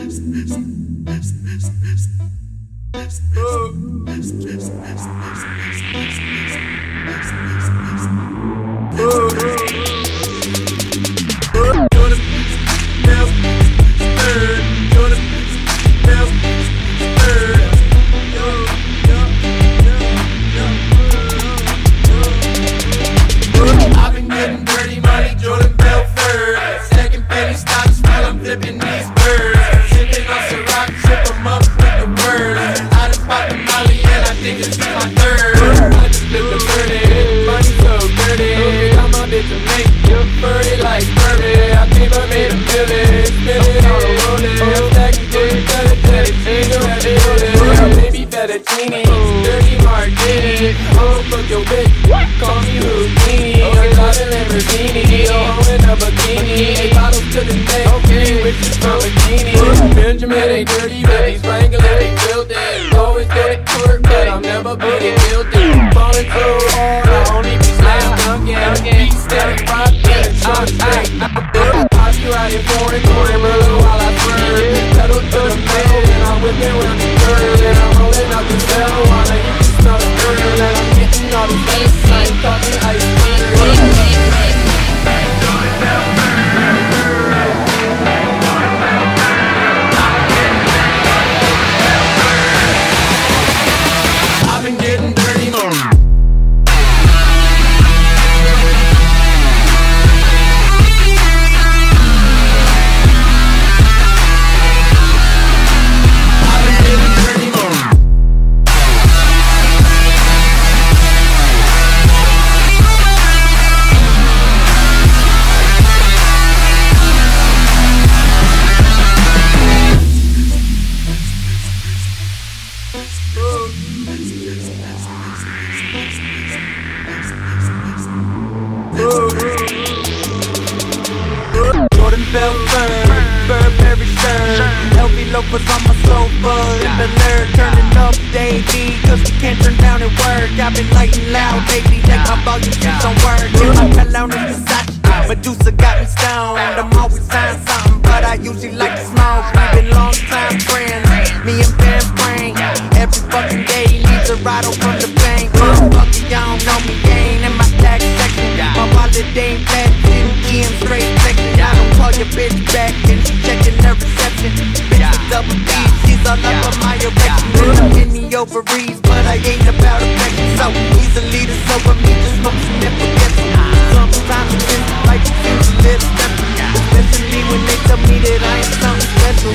I've been getting dirty money, Jordan Belfort. Stacking penny stocks while I'm flipping these birds. Sipping on Ciroc, trip 'em up with the words. I done popped the molly and I think it's my third. I just flipped the birdie, money so dirty. I'm a bitch to make you birdie like Furby. I think I made a million, spin it on the rolling. I'm stacking dirty, fettuccine, you have it. Baby fettuccine, dirty martini. Oh, fuck your bitch, call me Houdini. I'm driving Lamborghini, oh, in a bikini. 8 bottles to the neck, okay, with this from bikini. Benjamin ain't dirty, but he's Wrangler, they built it. Always go to court, but I'll never be guilty. Falling so hard, I only be slam dunking. Beat steady, rockin', and short straight. I be riding foreign, brother, while I swerve. Pedal to the metal, and I'm whipping around the curve. And I'm rolling out the cell while I hit the smell of girl. And I'm getting all these bass, I ain't talking ice cream. I've been getting dirty money. Jordan Belfort, Burberry shirt, healthy loafers on my sofa, in the lure, turning up daily, cause we can't turn down at work. I've been lighting loud lately, like my volume just don't work. Yeah, my cologne is Versace, Medusa got me stoned. I'm always saying something, but I usually like to smoke. We've been long time friends, me and Ben Frank. Every fucking day he needs a ride from the bank. Motherfucker, y'all don't know me, you ain't in my tax section. My wallet ain't flat, GM straight section. I don't call your bitch back and she checking her reception. Bitch with double D's, she's all up on my erection. I'm in the ovaries, but I ain't about affection. So he's a leader, so I need to smoke some and forget some. Sometimes it's in like you feel a little special, especially when they tell me that I am something special.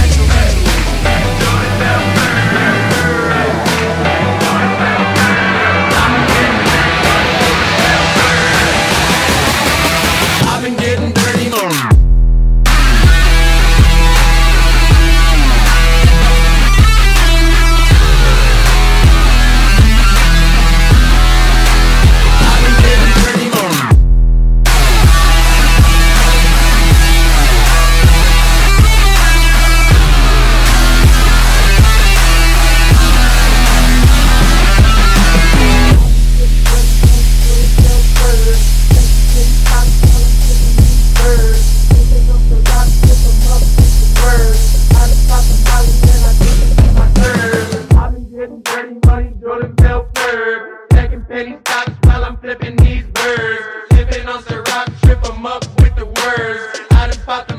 I've been getting dirty money. Jordan Belfort, stacking penny stocks while I'm flipping these birds. Sipping on Ciroc, trip 'em up with the words. I done popped the